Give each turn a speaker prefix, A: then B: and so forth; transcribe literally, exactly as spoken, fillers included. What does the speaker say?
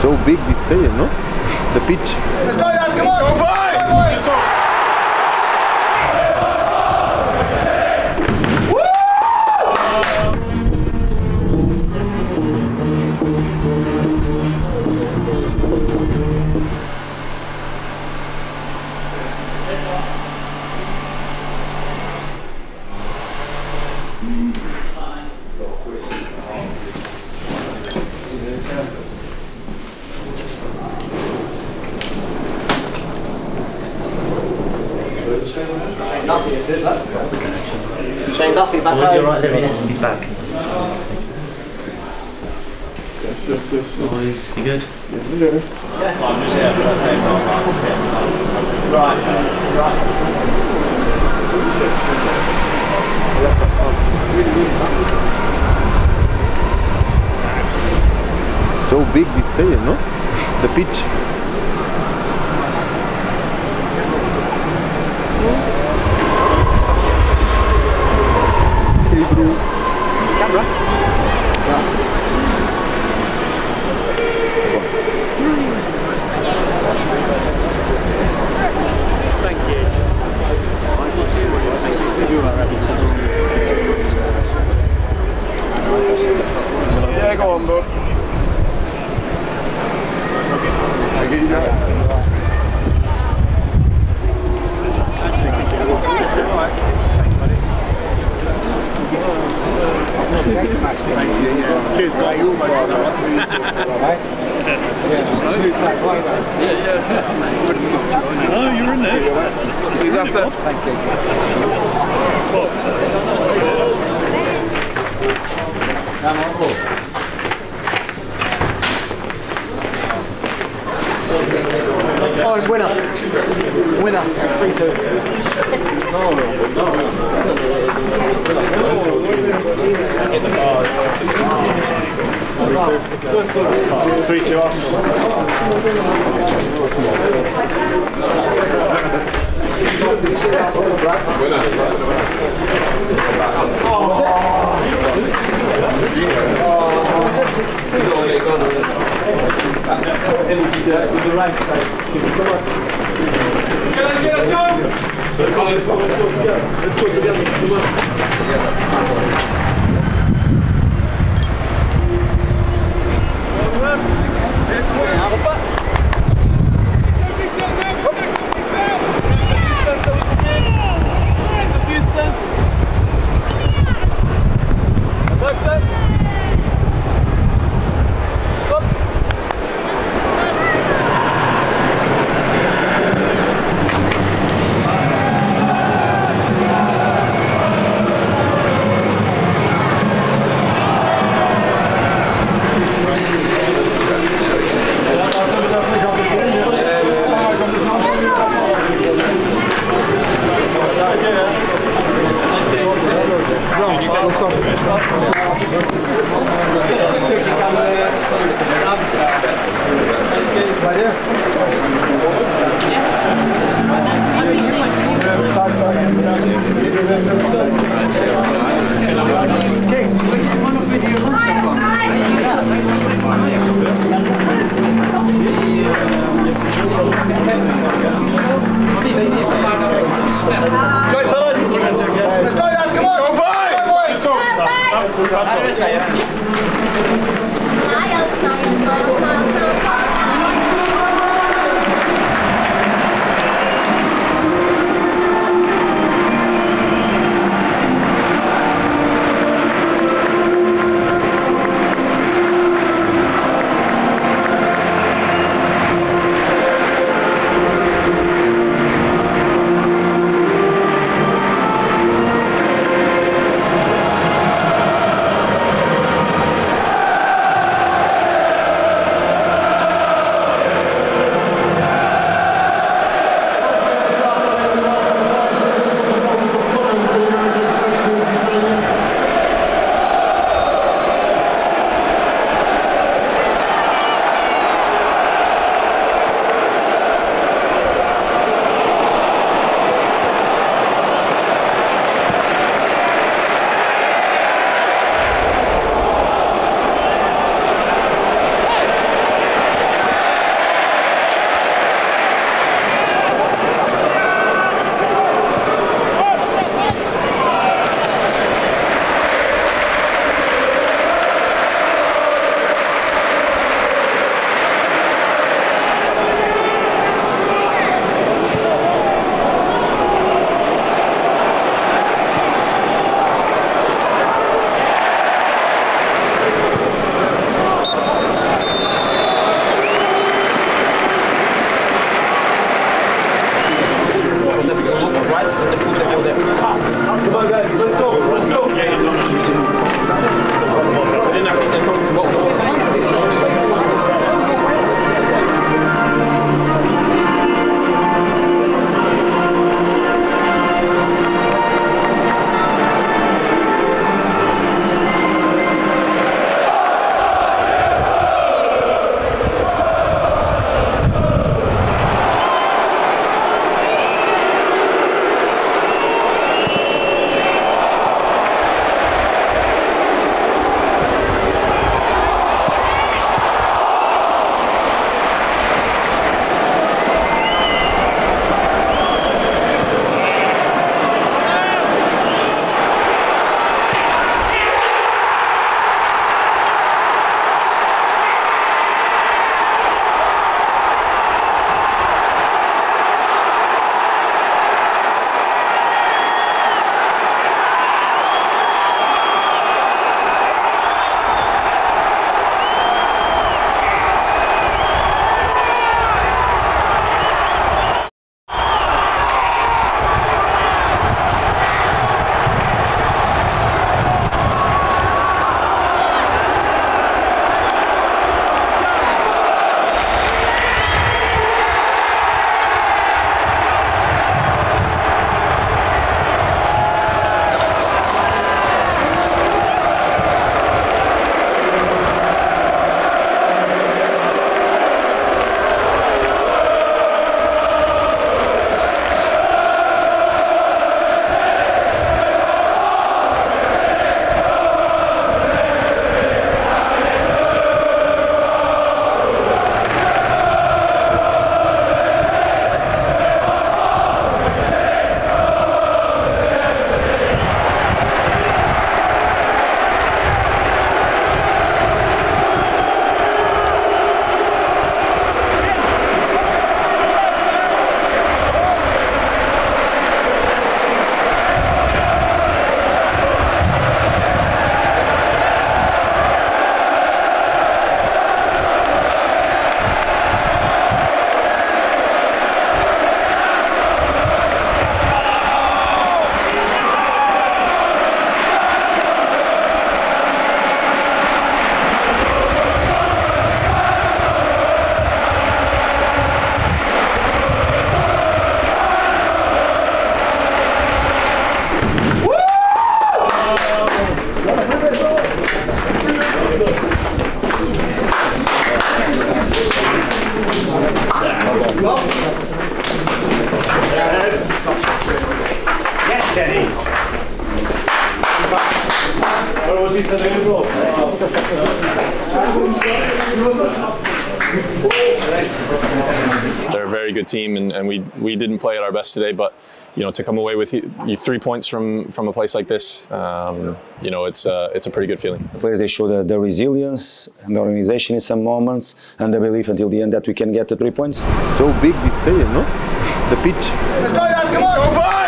A: So big this stadium, no? The pitch.
B: Let's go, lads, come on! Go, boys! Go, boys!
C: Duffy, is it? Shane Duffy back home.
D: Oh, you're right, there he is. He's back.
A: Yes, yes, yes.
D: Oh, he's he good?
A: Yes, yeah.
C: Right, right.
A: So big this stadium, no? The pitch.
C: Camera? Thank you.
A: Yeah, go on, bud. I get you that. Cheers, mate. You almost got that. Yeah, yeah.
D: Oh, you're in there.
A: He's after.
B: Thank you. Come on, board.
C: Oh, it's winner. Winner. three two.
A: Three to us.
E: They're a very good team, and, and we we didn't play at our best today. But you know, to come away with you, you three points from from a place like this, um, you know, it's uh, it's a pretty good feeling.
F: The players, they show the, the resilience and the organization in some moments, and the belief until the end that we can get the three points.
A: So big this stadium, no? The pitch.
B: Let's go, lads, come on! Go, boys!